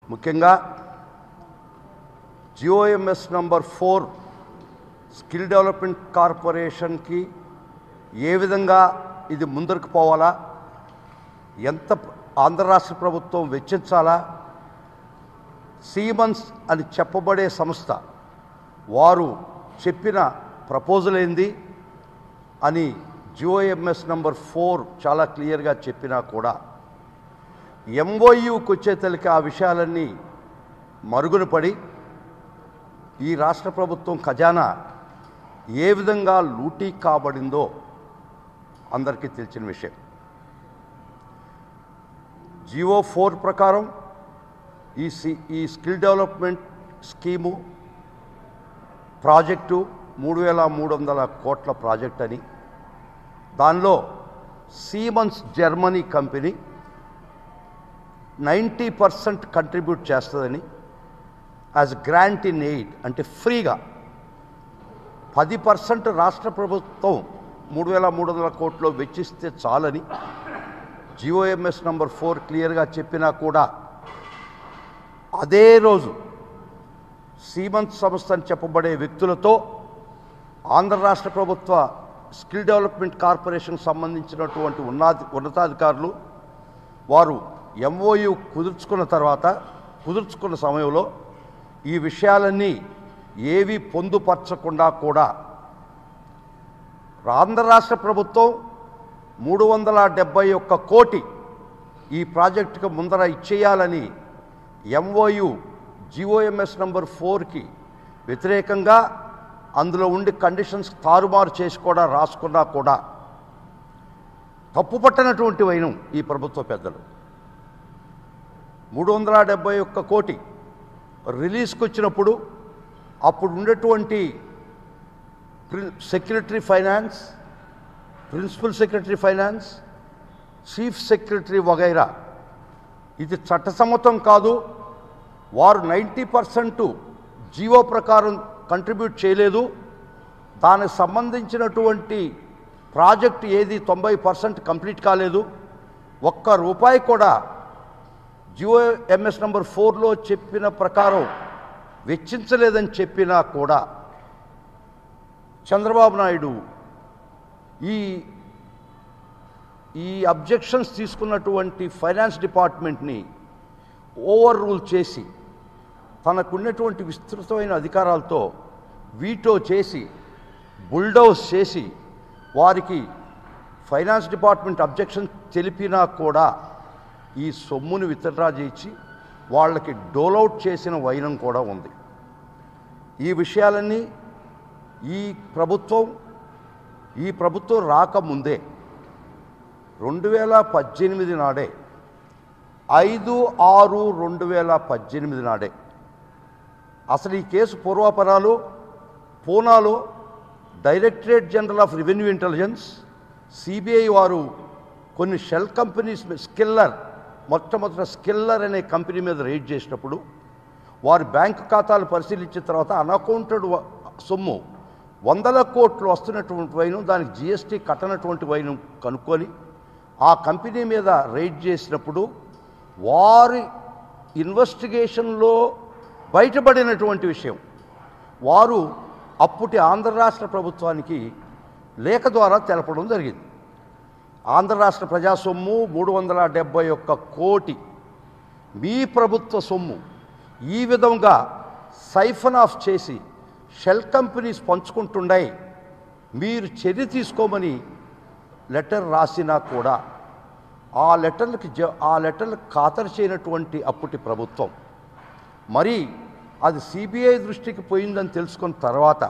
ముఖ్యంగా GOMS number 4 skill development కార్పొరేషన్కి ఏ విధంగా ఇది ముందరకు పోవాలా, ఎంత ఆంధ్ర రాష్ట్ర ప్రభుత్వం వెచ్చించాలా, సీమన్స్ అని చెప్పబడే సంస్థ వారు చెప్పిన ప్రపోజల్ ఏంది అని GOMS నంబర్ 4 చాలా క్లియర్గా చెప్పినా కూడా MOUకి వచ్చేతలకి ఆ విషయాలన్నీ మరుగున పడి ఈ రాష్ట్ర ప్రభుత్వం ఖజానా ఏ విధంగా లూటీ కాబడిందో అందరికీ తెలిసిన విషయం. GO4 ప్రకారం ఈ స్కిల్ డెవలప్మెంట్ స్కీము ప్రాజెక్టు 3,300 కోట్ల ప్రాజెక్ట్ అని, దానిలో సీమన్స్ జర్మనీ కంపెనీ 90% కంట్రిబ్యూట్ చేస్తుందని, యాజ్ గ్రాంట్ ఇన్ ఎయిడ్ అంటే ఫ్రీగా 10% రాష్ట్ర ప్రభుత్వం 3,300 కోట్లు వెచ్చిస్తే చాలని GOMS నంబర్ 4 క్లియర్గా చెప్పినా కూడా అదే రోజు సీమన్స్ సంస్థ అని చెప్పబడే వ్యక్తులతో ఆంధ్ర రాష్ట్ర ప్రభుత్వ స్కిల్ డెవలప్మెంట్ కార్పొరేషన్ సంబంధించినటువంటి ఉన్నతాధికారులు వారు MOU కుదుర్చుకున్న సమయంలో ఈ విషయాలన్నీ ఏవి పొందుపరచకుండా కూడా ఆంధ్ర రాష్ట్ర ప్రభుత్వం 371 కోటి ఈ ప్రాజెక్టుకు ముందర ఇచ్చేయాలని MOU GOMS నంబర్ 4కి వ్యతిరేకంగా అందులో ఉండి కండిషన్స్ తారుమారు చేసి కూడా రాసుకున్నా కూడా తప్పుపట్టనటువంటి వైనం ఈ ప్రభుత్వ పెద్దలు. 371 కోటి రిలీజ్కి వచ్చినప్పుడు అప్పుడు ఉండేటువంటి secretary finance, principal secretary finance, chief secretary వగైరా ఇది చట్టసమ్మతం కాదు, వారు 90% జీవో ప్రకారం కంట్రిబ్యూట్ చేయలేదు, దానికి సంబంధించినటువంటి ప్రాజెక్ట్ ఏది 90% కంప్లీట్ కాలేదు, ఒక్క రూపాయి కూడా GOMS నంబర్ 4లో చెప్పిన ప్రకారం వెచ్చించలేదని చెప్పినా కూడా చంద్రబాబు నాయుడు ఈ అబ్జెక్షన్స్ తీసుకున్నటువంటి ఫైనాన్స్ డిపార్ట్మెంట్ని ఓవర్ రూల్ చేసి తనకున్నటువంటి విస్తృతమైన అధికారాలతో వీటో చేసి బుల్డౌజ్ చేసి వారికి ఫైనాన్స్ డిపార్ట్మెంట్ అబ్జెక్షన్ తెలిపినా కూడా ఈ సొమ్ముని విత్డ్రా చేసి వాళ్ళకి డోలౌట్ చేసిన వైనం కూడా ఉంది. ఈ విషయాలన్నీ ఈ ప్రభుత్వం రాకముందే 2018 నాడే 5/6/2018 నాడే అసలు ఈ కేసు పూర్వాపరాలు పూనాలో directorate general of revenue intelligence CBI వారు కొన్ని షెల్ కంపెనీస్ మొట్టమొదటి స్కిల్లర్ అనే కంపెనీ మీద రైడ్ చేసినప్పుడు వారి బ్యాంకు ఖాతాలు పరిశీలించిన తర్వాత అన్అకౌంటెడ్ సొమ్ము 100 కోట్లు వస్తున్నటువంటి వైనం, దానికి GST కట్టనటువంటి వైనం కనుక్కొని ఆ కంపెనీ మీద రైడ్ చేసినప్పుడు వారి ఇన్వెస్టిగేషన్లో బయటపడినటువంటి విషయం వారు అప్పటి ఆంధ్ర రాష్ట్ర ప్రభుత్వానికి లేఖ ద్వారా తెలపడం జరిగింది. ఆంధ్ర రాష్ట్ర ప్రజా సొమ్ము 371 కోటి, మీ ప్రభుత్వ సొమ్ము ఈ విధంగా సైఫన్ ఆఫ్ చేసి షెల్ కంపెనీస్ పంచుకుంటున్నాయి, మీరు చర్య తీసుకోమని లెటర్ రాసినా కూడా ఆ లెటర్లకు ఖాతరు చేయనటువంటి అప్పటి ప్రభుత్వం మరి అది CBI దృష్టికి పోయిందని తెలుసుకున్న తర్వాత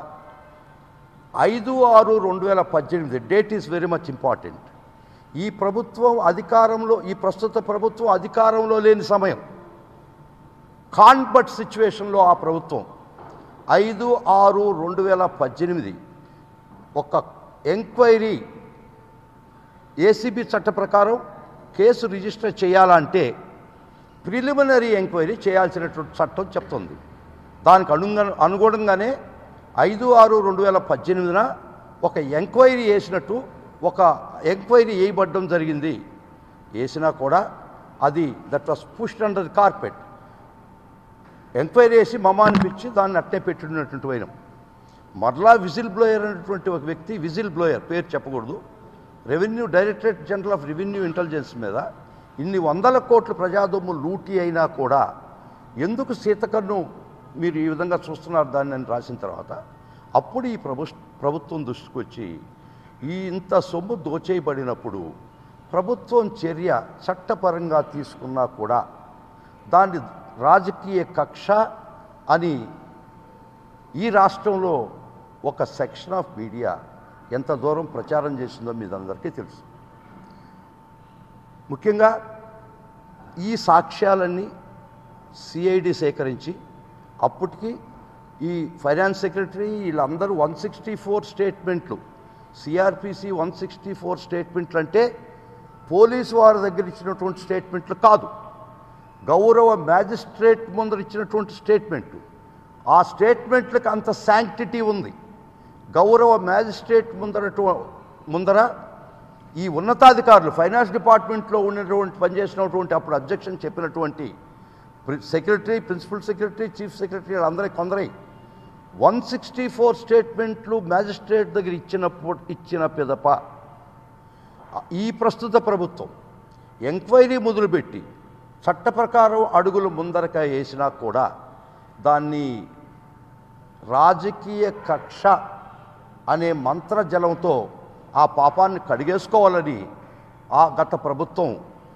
5/6/2018 date is very much important. ఈ ప్రస్తుత ప్రభుత్వం అధికారంలో లేని సమయం, కాన్బట్ సిచ్యువేషన్లో ఆ ప్రభుత్వం 5/6/2018 ఒక ఎంక్వైరీ ACB చట్ట ప్రకారం కేసు రిజిస్టర్ చేయాలంటే ప్రిలిమినరీ ఎంక్వైరీ చేయాల్సినటువంటి చట్టం చెప్తుంది. దానికి అనుగుణంగానే 5/6/2018 ఒక ఎంక్వైరీ వేసినట్టు ఒక ఎంక్వైరీ వేయబడడం జరిగింది. వేసినా కూడా అది that was pushed under the carpet. Enquiry చేసి మమ అనిపించి దాన్ని అట్టే పెట్టినటువంటి వైనం. మరలా విజిల్ బ్లోయర్ అనేటువంటి ఒక వ్యక్తి, విజిల్ బ్లోయర్ పేరు చెప్పకూడదు, directorate general of revenue intelligence మీద ఇన్ని వందల కోట్ల ప్రజాదొమ్ము లూటీ అయినా కూడా ఎందుకు సీతకన్ను మీరు ఈ విధంగా చూస్తున్నారు దాన్ని అని రాసిన తర్వాత అప్పుడు ఈ ప్రభుత్వం దృష్టికి వచ్చి ఈ ఇంత సొమ్ము దోచేయబడినప్పుడు ప్రభుత్వం చర్య చట్టపరంగా తీసుకున్నా కూడా దాన్ని రాజకీయ కక్ష అని ఈ రాష్ట్రంలో ఒక సెక్షన్ ఆఫ్ మీడియా ఎంత దూరం ప్రచారం చేసిందో మీదందరికీ తెలుసు. ముఖ్యంగా ఈ సాక్ష్యాలన్నీ సిఐడి సేకరించి అప్పటికి ఈ ఫైనాన్స్ సెక్రటరీ వీళ్ళందరూ 164 స్టేట్మెంట్లు, సిఆర్పిసి 164 స్టేట్మెంట్లు అంటే పోలీసు వారి దగ్గర ఇచ్చినటువంటి స్టేట్మెంట్లు కాదు, గౌరవ మ్యాజిస్ట్రేట్ ముందర ఇచ్చినటువంటి స్టేట్మెంట్లు. ఆ స్టేట్మెంట్లకు అంత శాంక్టిటీ ఉంది. గౌరవ మ్యాజిస్ట్రేట్ ముందర ఈ ఉన్నతాధికారులు ఫైనాన్స్ డిపార్ట్మెంట్లో ఉన్నటువంటి పనిచేసినటువంటి అప్పుడు అబ్జెక్షన్ చెప్పినటువంటి secretary, principal secretary, chief secretary అందరూ కొందరై 164 స్టేట్మెంట్లు మ్యాజిస్ట్రేట్ దగ్గర ఇచ్చిన పిదప ఈ ప్రస్తుత ప్రభుత్వం ఎంక్వైరీ మొదలుపెట్టి చట్ట ప్రకారం అడుగులు ముందరక వేసినా కూడా దాన్ని రాజకీయ కక్ష అనే మంత్రజలంతో ఆ పాపాన్ని కడిగేసుకోవాలని ఆ గత ప్రభుత్వం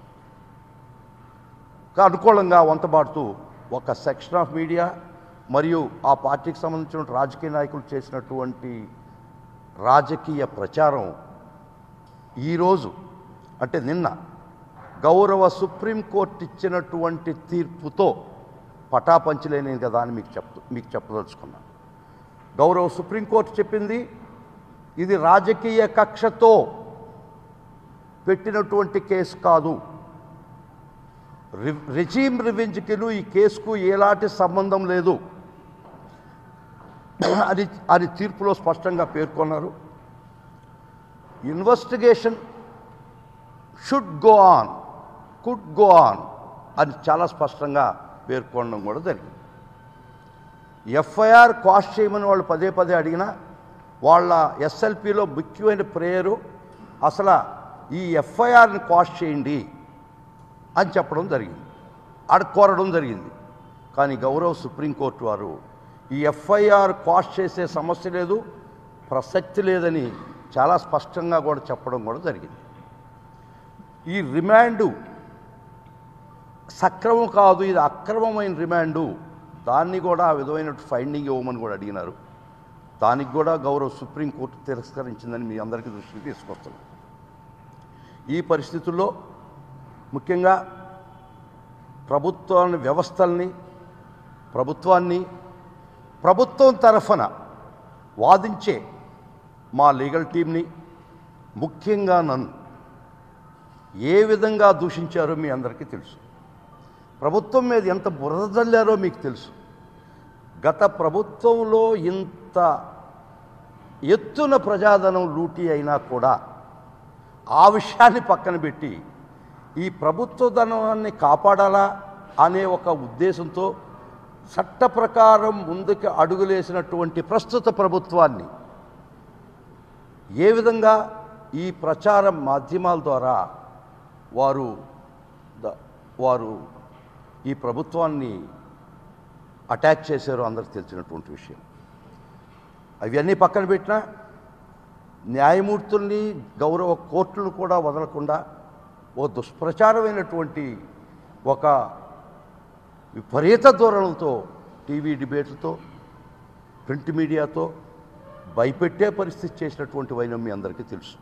అనుకూలంగా వంతబాడుతూ ఒక సెక్షన్ ఆఫ్ మీడియా మరియు ఆ పార్టీకి సంబంధించిన రాజకీయ నాయకులు చేసినటువంటి రాజకీయ ప్రచారం ఈరోజు అంటే నిన్న గౌరవ సుప్రీంకోర్టు ఇచ్చినటువంటి తీర్పుతో పటాపంచలేని కదా అని మీకు చెప్పదలుచుకున్నాను. గౌరవ సుప్రీంకోర్టు చెప్పింది ఇది రాజకీయ కక్షతో పెట్టినటువంటి కేసు కాదు, రెజీమ్ రివెంజ్కిను ఈ కేసుకు ఎలాంటి సంబంధం లేదు అని తీర్పులో స్పష్టంగా పేర్కొన్నారు. Investigation should go on, could go on అని చాలా స్పష్టంగా పేర్కొనడం కూడా జరిగింది. ఎఫ్ఐఆర్ క్వాష్ చేయమని వాళ్ళు పదే పదే అడిగినా వాళ్ళ ఎస్ఎల్పిలో ముఖ్యమైన ప్రేయరు అసలు ఈ ఎఫ్ఐఆర్ని క్వాష్ చేయండి అని చెప్పడం జరిగింది, కోరడం జరిగింది. కానీ గౌరవ సుప్రీంకోర్టు వారు ఈ ఎఫ్ఐఆర్ క్వాష్ చేసే సమస్య లేదు, ప్రసక్తి లేదని చాలా స్పష్టంగా కూడా చెప్పడం కూడా జరిగింది. ఈ రిమాండు సక్రమం కాదు, ఇది అక్రమమైన రిమాండు, దాన్ని కూడా ఆ విధమైన ఫైండింగ్ ఇవ్వమని కూడా అడిగినారు. దానికి కూడా గౌరవ సుప్రీంకోర్టు తిరస్కరించిందని మీ అందరికీ దృష్టికి తీసుకొస్తున్నాం. ఈ పరిస్థితుల్లో ముఖ్యంగా ప్రభుత్వం తరఫున వాదించే మా లీగల్ టీంని, ముఖ్యంగా నన్ను ఏ విధంగా దూషించారో మీ అందరికీ తెలుసు. ప్రభుత్వం మీద ఎంత బురద జల్లారో మీకు తెలుసు. గత ప్రభుత్వంలో ఇంత ఎత్తున ప్రజాధనం లూటీ అయినా కూడా ఆ విషయాన్ని పక్కన పెట్టి ఈ ప్రభుత్వ ధనాన్ని కాపాడాలా అనే ఒక ఉద్దేశంతో చట్ట ప్రకారం ముందుకు అడుగులేసినటువంటి ప్రస్తుత ప్రభుత్వాన్ని ఏ విధంగా ఈ ప్రచార మాధ్యమాల ద్వారా వారు ఈ ప్రభుత్వాన్ని అటాక్ చేశారో అందరికి తెలిసినటువంటి విషయం. అవన్నీ పక్కన పెట్టినా న్యాయమూర్తుల్ని, గౌరవ కోర్టులను కూడా వదలకుండా ఓ దుష్ప్రచారమైనటువంటి ఒక విపరీత ధోరణులతో టీవీ డిబేట్లతో ప్రింట్ మీడియాతో భయపెట్టే పరిస్థితి చేసినటువంటి వైనం మీ అందరికీ తెలుసు.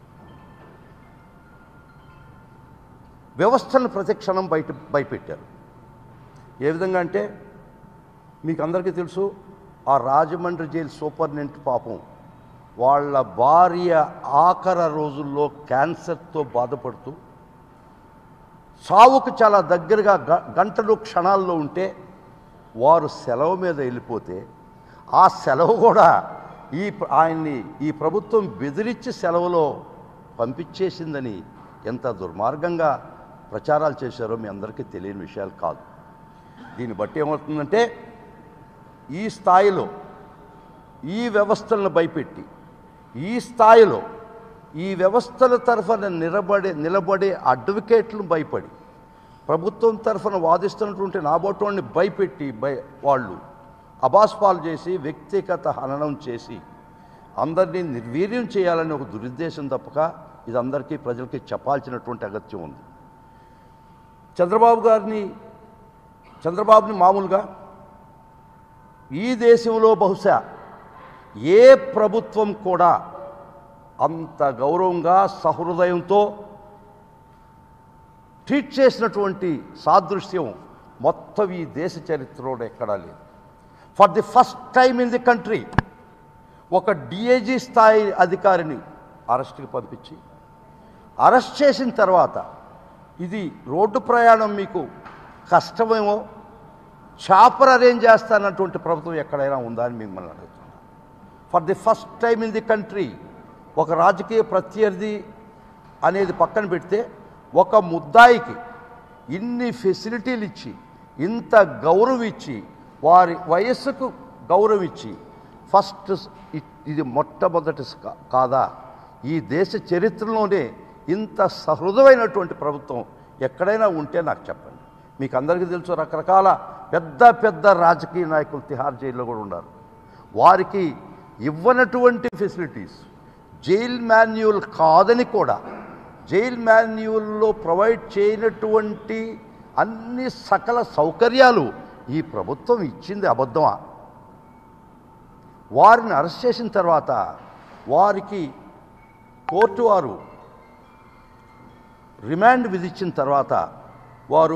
వ్యవస్థను ప్రతిక్షణం భయపెట్టారు. ఏ విధంగా అంటే మీకు అందరికీ తెలుసు, ఆ రాజమండ్రి జైలు సూపరింటెండెంట్ పాపం వాళ్ళ భార్య ఆఖరి రోజుల్లో క్యాన్సర్తో బాధపడుతూ సావుకు చాలా దగ్గరగా గంటలు క్షణాల్లో ఉంటే వారు సెలవు మీద వెళ్ళిపోతే ఆ సెలవు కూడా ఆయన్ని ఈ ప్రభుత్వం బెదిరించి సెలవులో పంపించేసిందని ఎంత దుర్మార్గంగా ప్రచారాలు చేశారో మీ అందరికీ తెలియని విషయాలు కాదు. దీన్ని బట్టి ఏమవుతుందంటే ఈ స్థాయిలో ఈ వ్యవస్థలను భయపెట్టి ఈ స్థాయిలో ఈ వ్యవస్థల తరఫున నిలబడే అడ్వకేట్లను భయపడి ప్రభుత్వం తరఫున వాదిస్తున్నటువంటి నాబోటోని భయపెట్టి వాళ్ళు అబాస్పాలు చేసి వ్యక్తిగత హననం చేసి అందరినీ నిర్వీర్యం చేయాలని ఒక దురుద్దేశం తప్పక ఇది అందరికీ ప్రజలకి చెప్పాల్సినటువంటి అగత్యం ఉంది. చంద్రబాబుని మామూలుగా ఈ దేశంలో బహుశా ఏ ప్రభుత్వం కూడా అంత గౌరవంగా సహృదయంతో ట్రీట్ చేసినటువంటి సాదృశ్యం మొత్తం ఈ దేశ చరిత్రలో ఎక్కడా లేదు. For the first time in the country ఒక డిఐజీ స్థాయి అధికారిని అరెస్ట్కి పంపించి అరెస్ట్ చేసిన తర్వాత ఇది రోడ్డు ప్రయాణం మీకు కష్టమేమో చాపర్ అరేంజ్ చేస్తానటువంటి ప్రభుత్వం ఎక్కడైనా ఉందా అని మిమ్మల్ని అడుగుతున్నాను. For the first time in the country ఒక రాజకీయ ప్రత్యర్థి అనేది పక్కన పెడితే ఒక ముద్దాయికి ఇన్ని ఫెసిలిటీలు ఇచ్చి ఇంత గౌరవం ఇచ్చి వారి వయస్సుకు గౌరవం ఇచ్చి ఫస్ట్ ఇది మొట్టమొదటి కాదా ఈ దేశ చరిత్రలోనే ఇంత సహృదయమైనటువంటి ప్రభుత్వం ఎక్కడైనా ఉంటే నాకు చెప్పండి. మీకు అందరికీ తెలుసు రకరకాల పెద్ద పెద్ద రాజకీయ నాయకులు తిహార్ జైల్లో కూడా ఉన్నారు. వారికి ఇవ్వనటువంటి ఫెసిలిటీస్ జైల్ మాన్యువల్ కాదని కూడా జైల్ మాన్యువల్లో ప్రొవైడ్ చేయనటువంటి అన్ని సకల సౌకర్యాలు ఈ ప్రభుత్వం ఇచ్చింది అబద్ధమా? వారిని అరెస్ట్ చేసిన తర్వాత వారికి కోర్టు వారు రిమాండ్ విధించిన తర్వాత వారు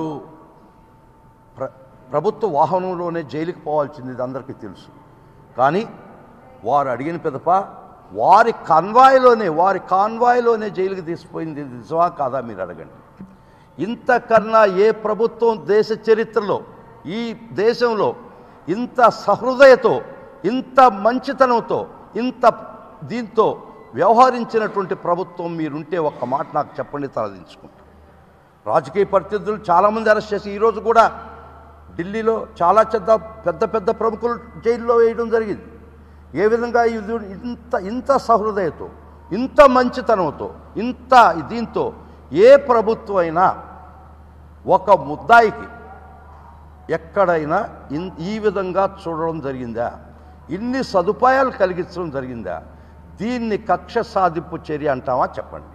ప్రభుత్వ వాహనంలోనే జైలుకి పోవాల్సింది ఇది అందరికీ తెలుసు. కానీ వారు అడిగిన పిదప వారి కాన్వాయ్లోనే జైలుకి తీసుకుపోయింది నిజమా కాదా మీరు అడగండి. ఇంతకన్నా ఏ ప్రభుత్వం దేశ చరిత్రలో ఈ దేశంలో ఇంత సహృదయతో ఇంత మంచితనంతో ఇంత దీంతో వ్యవహరించినటువంటి ప్రభుత్వం మీరుంటే ఒక్క మాట నాకు చెప్పండి, తలదించుకుంటాం. రాజకీయ ప్రత్యర్థులు చాలామంది అరెస్ట్ చేసి ఈరోజు కూడా ఢిల్లీలో చాలా పెద్ద పెద్ద ప్రముఖులు జైల్లో వేయడం జరిగింది. ఏ విధంగా ఇంత సహృదయతో ఇంత మంచితనంతో ఇంత దీంతో ఏ ప్రభుత్వం అయినా ఒక ముద్దాయికి ఎక్కడైనా ఈ విధంగా చూడడం జరిగిందా? ఇన్ని సదుపాయాలు కలిగించడం జరిగిందా? దీన్ని కక్ష సాధింపు చర్య అంటామా చెప్పండి.